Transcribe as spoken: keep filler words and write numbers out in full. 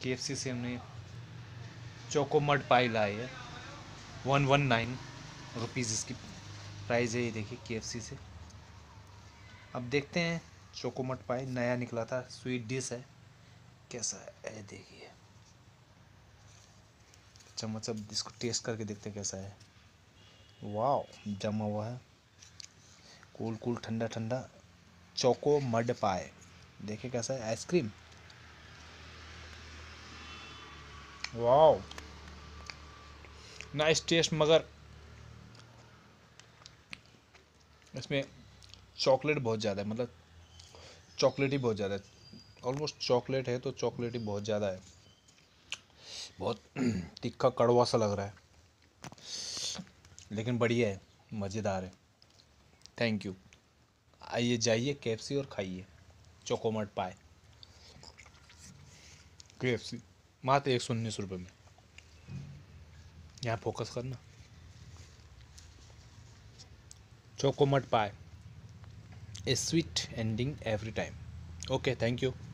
KFC से हमने choco mud pie लाई है। वन वन नाइन रुपीज़ इसकी प्राइस है। ये देखिए केएफसी से। अब देखते हैं चोको मड पाई नया निकला था, स्वीट डिश है, कैसा है। देखिए चम्मच, अब इसको टेस्ट करके देखते हैं कैसा है। वाह, जमा हुआ है, कूल कूल ठंडा ठंडा चोको मड पाए। देखिए कैसा है, आइसक्रीम। वाह, नाइस टेस्ट, मगर इसमें चॉकलेट बहुत ज़्यादा है, मतलब चॉकलेट ही बहुत ज़्यादा है। ऑलमोस्ट चॉकलेट है तो चॉकलेट ही बहुत ज़्यादा है। बहुत तीखा कड़वा सा लग रहा है, लेकिन बढ़िया है, मज़ेदार है। Thank you. आइए जाइए केएफसी और खाइए चोकोमट पाए। केएफसी मात्र एक सौ उन्नीस रुपये में। यहाँ फोकस करना। Choco mud pie, a sweet ending every time. Okay, thank you.